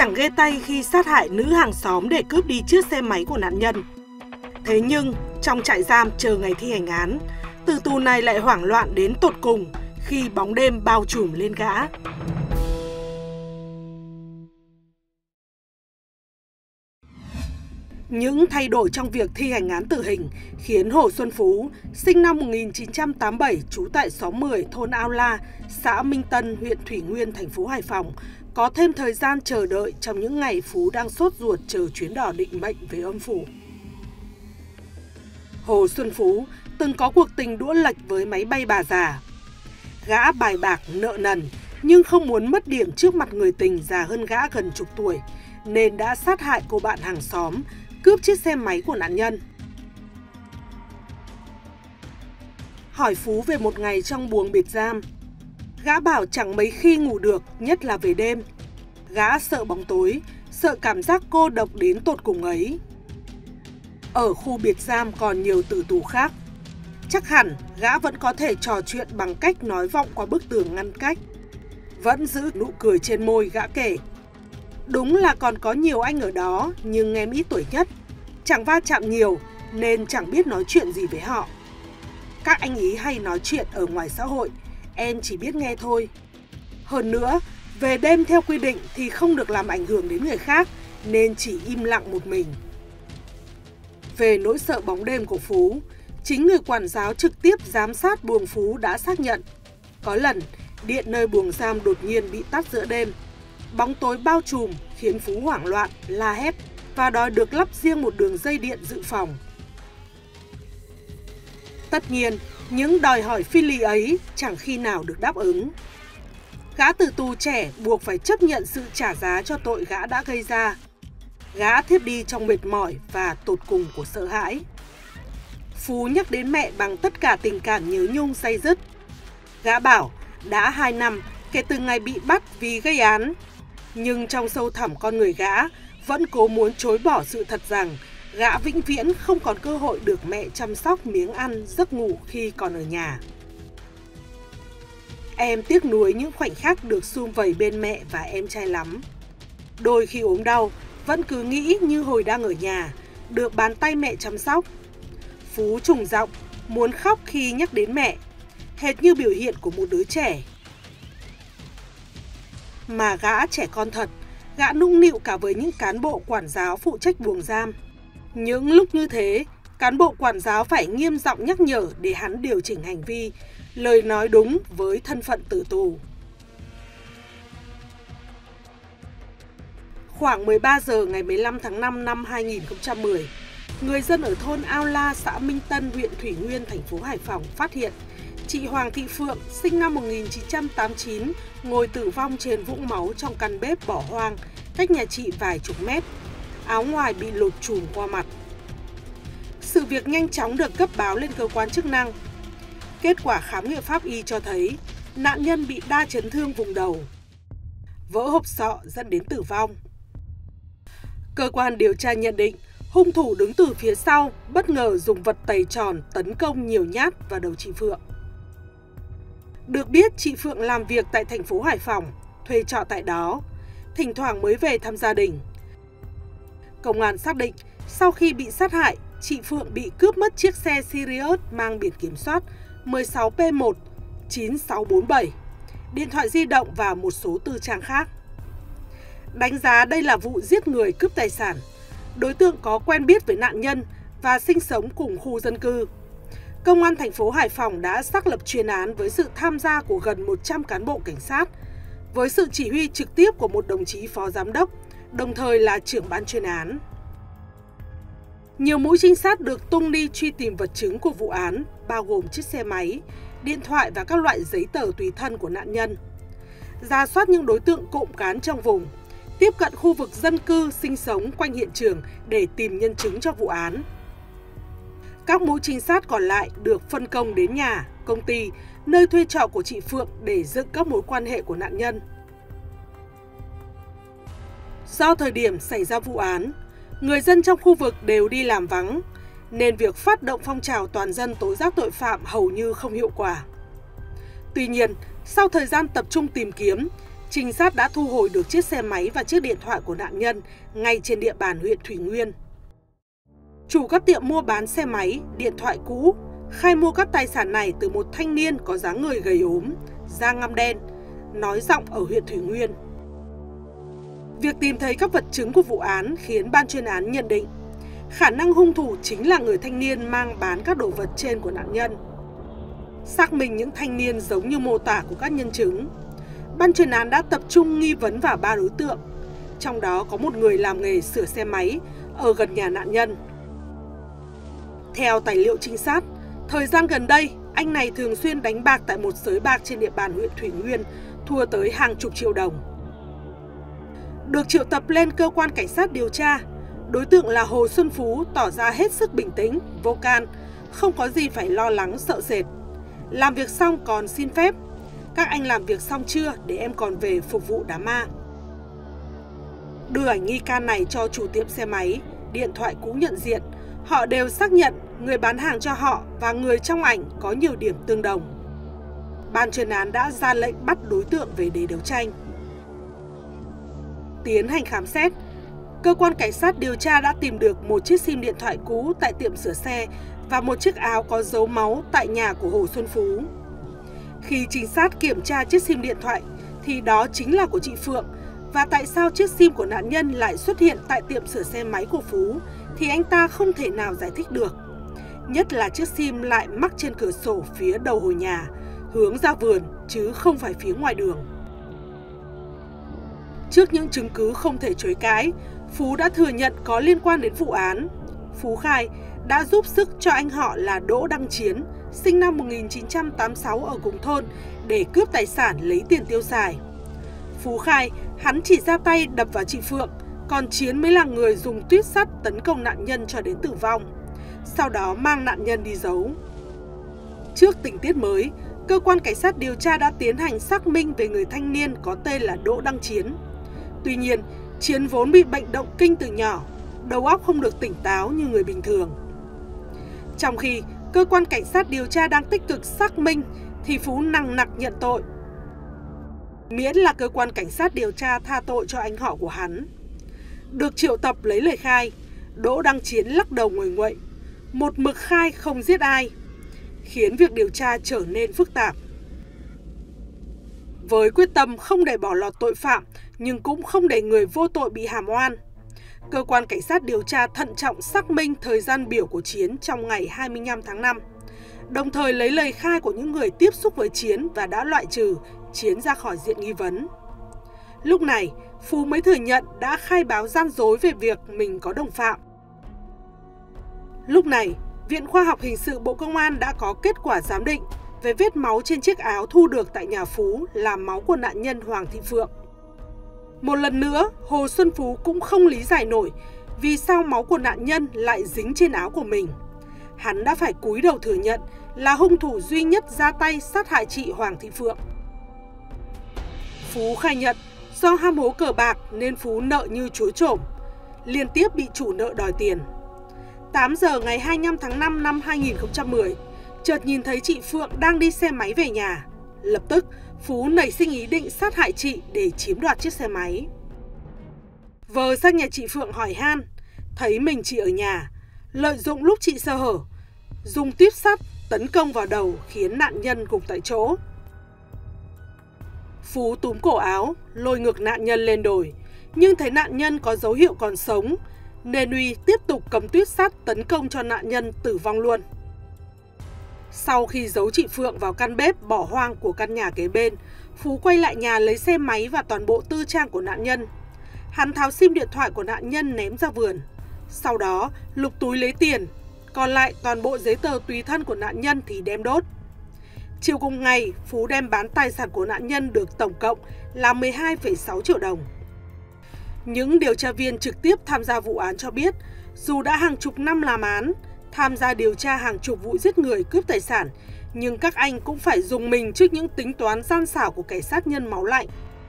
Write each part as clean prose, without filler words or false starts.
chẳng ghê tay khi sát hại nữ hàng xóm để cướp đi chiếc xe máy của nạn nhân. Thế nhưng trong trại giam chờ ngày thi hành án, tử tù này lại hoảng loạn đến tột cùng khi bóng đêm bao trùm lên gã. Những thay đổi trong việc thi hành án tử hình khiến Hồ Xuân Phú, sinh năm 1987, trú tại xóm 10, thôn Ao La, xã Minh Tân, huyện Thủy Nguyên, thành phố Hải Phòng, có thêm thời gian chờ đợi trong những ngày Phú đang sốt ruột chờ chuyến đò định mệnh về âm phủ. Hồ Xuân Phú từng có cuộc tình đũa lệch với máy bay bà già. Gã bài bạc nợ nần nhưng không muốn mất điểm trước mặt người tình già hơn gã gần chục tuổi, nên đã sát hại cô bạn hàng xóm, cướp chiếc xe máy của nạn nhân. Hỏi Phú về một ngày trong buồng biệt giam, gã bảo chẳng mấy khi ngủ được, nhất là về đêm. Gã sợ bóng tối, sợ cảm giác cô độc đến tột cùng ấy. Ở khu biệt giam còn nhiều tử tù khác, chắc hẳn gã vẫn có thể trò chuyện bằng cách nói vọng qua bức tường ngăn cách. Vẫn giữ nụ cười trên môi, gã kể. Đúng là còn có nhiều anh ở đó, nhưng em ít tuổi nhất, chẳng va chạm nhiều nên chẳng biết nói chuyện gì với họ. Các anh ý hay nói chuyện ở ngoài xã hội, em chỉ biết nghe thôi. Hơn nữa, về đêm theo quy định thì không được làm ảnh hưởng đến người khác, nên chỉ im lặng một mình. Về nỗi sợ bóng đêm của Phú, chính người quản giáo trực tiếp giám sát buồng Phú đã xác nhận. Có lần, điện nơi buồng giam đột nhiên bị tắt giữa đêm. Bóng tối bao trùm khiến Phú hoảng loạn, la hét và đòi được lắp riêng một đường dây điện dự phòng. Tất nhiên, những đòi hỏi phi lý ấy chẳng khi nào được đáp ứng. Gã tử tù trẻ buộc phải chấp nhận sự trả giá cho tội gã đã gây ra. Gã thiếp đi trong mệt mỏi và tột cùng của sợ hãi. Phú nhắc đến mẹ bằng tất cả tình cảm nhớ nhung day dứt. Gã bảo đã 2 năm kể từ ngày bị bắt vì gây án, nhưng trong sâu thẳm con người gã vẫn cố muốn chối bỏ sự thật rằng gã vĩnh viễn không còn cơ hội được mẹ chăm sóc miếng ăn, giấc ngủ khi còn ở nhà. Em tiếc nuối những khoảnh khắc được sum vầy bên mẹ và em trai lắm. Đôi khi ốm đau, vẫn cứ nghĩ như hồi đang ở nhà, được bàn tay mẹ chăm sóc. Phú trùng giọng, muốn khóc khi nhắc đến mẹ, hệt như biểu hiện của một đứa trẻ. Mà gã trẻ con thật, gã nũng nịu cả với những cán bộ quản giáo phụ trách buồng giam. Những lúc như thế, cán bộ quản giáo phải nghiêm giọng nhắc nhở để hắn điều chỉnh hành vi, lời nói đúng với thân phận tử tù. Khoảng 13 giờ ngày 15 tháng 5 năm 2010, người dân ở thôn Ao La, xã Minh Tân, huyện Thủy Nguyên, thành phố Hải Phòng phát hiện chị Hoàng Thị Phượng, sinh năm 1989, ngồi tử vong trên vũng máu trong căn bếp bỏ hoang, cách nhà chị vài chục mét, áo ngoài bị lột trùm qua mặt. Sự việc nhanh chóng được cấp báo lên cơ quan chức năng. Kết quả khám nghiệm pháp y cho thấy nạn nhân bị đa chấn thương vùng đầu, vỡ hộp sọ dẫn đến tử vong. Cơ quan điều tra nhận định hung thủ đứng từ phía sau, bất ngờ dùng vật tẩy tròn tấn công nhiều nhát vào đầu chị Phượng. Được biết chị Phượng làm việc tại thành phố Hải Phòng, thuê trọ tại đó, thỉnh thoảng mới về thăm gia đình. Công an xác định sau khi bị sát hại, chị Phượng bị cướp mất chiếc xe Sirius mang biển kiểm soát 16P1 9647, điện thoại di động và một số tư trang khác. Đánh giá đây là vụ giết người cướp tài sản. Đối tượng có quen biết với nạn nhân và sinh sống cùng khu dân cư. Công an thành phố Hải Phòng đã xác lập chuyên án với sự tham gia của gần 100 cán bộ cảnh sát, với sự chỉ huy trực tiếp của một đồng chí phó giám đốc, đồng thời là trưởng ban chuyên án. Nhiều mũi trinh sát được tung đi truy tìm vật chứng của vụ án, bao gồm chiếc xe máy, điện thoại và các loại giấy tờ tùy thân của nạn nhân. Rà soát những đối tượng cộng cán trong vùng, tiếp cận khu vực dân cư sinh sống quanh hiện trường để tìm nhân chứng cho vụ án. Các mũi trinh sát còn lại được phân công đến nhà, công ty, nơi thuê trọ của chị Phượng để dựng các mối quan hệ của nạn nhân. Do thời điểm xảy ra vụ án, người dân trong khu vực đều đi làm vắng, nên việc phát động phong trào toàn dân tố giác tội phạm hầu như không hiệu quả. Tuy nhiên, sau thời gian tập trung tìm kiếm, Trinh sát đã thu hồi được chiếc xe máy và chiếc điện thoại của nạn nhân ngay trên địa bàn huyện Thủy Nguyên. Chủ các tiệm mua bán xe máy, điện thoại cũ khai mua các tài sản này từ một thanh niên có dáng người gầy ốm, da ngăm đen, nói giọng ở huyện Thủy Nguyên. Việc tìm thấy các vật chứng của vụ án khiến ban chuyên án nhận định khả năng hung thủ chính là người thanh niên mang bán các đồ vật trên của nạn nhân. Xác minh những thanh niên giống như mô tả của các nhân chứng, ban chuyên án đã tập trung nghi vấn vào 3 đối tượng, trong đó có một người làm nghề sửa xe máy ở gần nhà nạn nhân. Theo tài liệu trinh sát, thời gian gần đây, anh này thường xuyên đánh bạc tại một sới bạc trên địa bàn huyện Thủy Nguyên, thua tới hàng chục triệu đồng. Được triệu tập lên cơ quan cảnh sát điều tra, đối tượng là Hồ Xuân Phú tỏ ra hết sức bình tĩnh, vô can, không có gì phải lo lắng sợ sệt. Làm việc xong còn xin phép: "Các anh làm việc xong chưa để em còn về phục vụ đám ma?" Đưa ảnh nghi can này cho chủ tiệm xe máy, điện thoại cũ nhận diện. Họ đều xác nhận người bán hàng cho họ và người trong ảnh có nhiều điểm tương đồng. Ban chuyên án đã ra lệnh bắt đối tượng về để đấu tranh. Tiến hành khám xét, cơ quan cảnh sát điều tra đã tìm được một chiếc sim điện thoại cũ tại tiệm sửa xe và một chiếc áo có dấu máu tại nhà của Hồ Xuân Phú. Khi trinh sát kiểm tra chiếc sim điện thoại thì đó chính là của chị Phượng, và tại sao chiếc sim của nạn nhân lại xuất hiện tại tiệm sửa xe máy của Phú thì anh ta không thể nào giải thích được. Nhất là chiếc sim lại mắc trên cửa sổ phía đầu hồi nhà, hướng ra vườn chứ không phải phía ngoài đường. Trước những chứng cứ không thể chối cãi, Phú đã thừa nhận có liên quan đến vụ án. Phú khai đã giúp sức cho anh họ là Đỗ Đăng Chiến, sinh năm 1986 ở cùng thôn, để cướp tài sản lấy tiền tiêu xài. Phú khai hắn chỉ ra tay đập vào chị Phượng, còn Chiến mới là người dùng tuyết sắt tấn công nạn nhân cho đến tử vong, sau đó mang nạn nhân đi giấu. Trước tình tiết mới, cơ quan cảnh sát điều tra đã tiến hành xác minh về người thanh niên có tên là Đỗ Đăng Chiến. Tuy nhiên, Chiến vốn bị bệnh động kinh từ nhỏ, đầu óc không được tỉnh táo như người bình thường. Trong khi cơ quan cảnh sát điều tra đang tích cực xác minh thì Phú nằng nặc nhận tội, miễn là cơ quan cảnh sát điều tra tha tội cho anh họ của hắn. Được triệu tập lấy lời khai, Đỗ Đăng Chiến lắc đầu nguậy nguậy, một mực khai không giết ai, khiến việc điều tra trở nên phức tạp. Với quyết tâm không để bỏ lọt tội phạm nhưng cũng không để người vô tội bị hàm oan, cơ quan cảnh sát điều tra thận trọng xác minh thời gian biểu của Chiến trong ngày 25 tháng 5, đồng thời lấy lời khai của những người tiếp xúc với Chiến và đã loại trừ Chiến ra khỏi diện nghi vấn. Lúc này, Phú mới thừa nhận đã khai báo gian dối về việc mình có đồng phạm. Lúc này, Viện Khoa học Hình sự Bộ Công an đã có kết quả giám định về vết máu trên chiếc áo thu được tại nhà Phú là máu của nạn nhân Hoàng Thị Phượng. Một lần nữa, Hồ Xuân Phú cũng không lý giải nổi vì sao máu của nạn nhân lại dính trên áo của mình. Hắn đã phải cúi đầu thừa nhận là hung thủ duy nhất ra tay sát hại chị Hoàng Thị Phượng. Phú khai nhận do ham hố cờ bạc nên Phú nợ như chúa trổm, liên tiếp bị chủ nợ đòi tiền. 8 giờ ngày 25 tháng 5 năm 2010, chợt nhìn thấy chị Phượng đang đi xe máy về nhà. Lập tức, Phú nảy sinh ý định sát hại chị để chiếm đoạt chiếc xe máy. Vờ sang nhà chị Phượng hỏi han, thấy mình chỉ ở nhà, lợi dụng lúc chị sơ hở, dùng tuyếp sắt tấn công vào đầu khiến nạn nhân gục tại chỗ. Phú túm cổ áo, lôi ngược nạn nhân lên đồi, nhưng thấy nạn nhân có dấu hiệu còn sống, nên Uy tiếp tục cầm tuyết sắt tấn công cho nạn nhân tử vong luôn. Sau khi giấu chị Phượng vào căn bếp bỏ hoang của căn nhà kế bên, Phú quay lại nhà lấy xe máy và toàn bộ tư trang của nạn nhân. Hắn tháo sim điện thoại của nạn nhân ném ra vườn. Sau đó lục túi lấy tiền, còn lại toàn bộ giấy tờ tùy thân của nạn nhân thì đem đốt. Chiều cùng ngày, Phú đem bán tài sản của nạn nhân được tổng cộng là 12,6 triệu đồng. Những điều tra viên trực tiếp tham gia vụ án cho biết, dù đã hàng chục năm làm án, tham gia điều tra hàng chục vụ giết người cướp tài sản, nhưng các anh cũng phải dùng mình trước những tính toán gian xảo của kẻ sát nhân máu lạnh.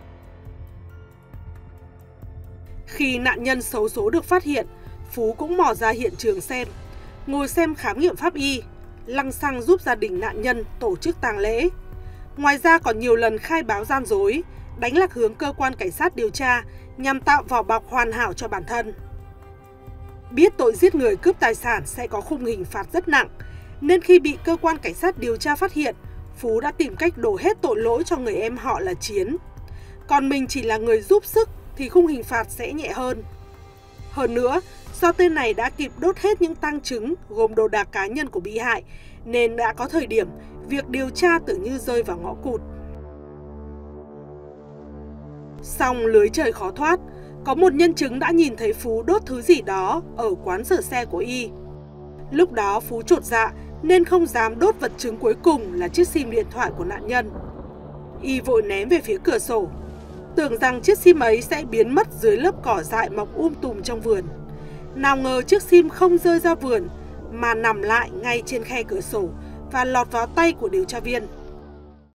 Khi nạn nhân xấu số được phát hiện, Phú cũng mò ra hiện trường xem, ngồi xem khám nghiệm pháp y, lăng xăng giúp gia đình nạn nhân tổ chức tang lễ. Ngoài ra còn nhiều lần khai báo gian dối, đánh lạc hướng cơ quan cảnh sát điều tra nhằm tạo vỏ bọc hoàn hảo cho bản thân. Biết tội giết người cướp tài sản sẽ có khung hình phạt rất nặng, nên khi bị cơ quan cảnh sát điều tra phát hiện, Phú đã tìm cách đổ hết tội lỗi cho người em họ là Chiến. Còn mình chỉ là người giúp sức thì khung hình phạt sẽ nhẹ hơn. Hơn nữa, do tên này đã kịp đốt hết những tang chứng gồm đồ đạc cá nhân của bị hại, nên đã có thời điểm việc điều tra tưởng như rơi vào ngõ cụt. Song lưới trời khó thoát, có một nhân chứng đã nhìn thấy Phú đốt thứ gì đó ở quán rửa xe của Y. Lúc đó Phú chột dạ nên không dám đốt vật chứng cuối cùng là chiếc sim điện thoại của nạn nhân. Y vội ném về phía cửa sổ, tưởng rằng chiếc sim ấy sẽ biến mất dưới lớp cỏ dại mọc tùm trong vườn. Nào ngờ chiếc sim không rơi ra vườn mà nằm lại ngay trên khe cửa sổ và lọt vào tay của điều tra viên.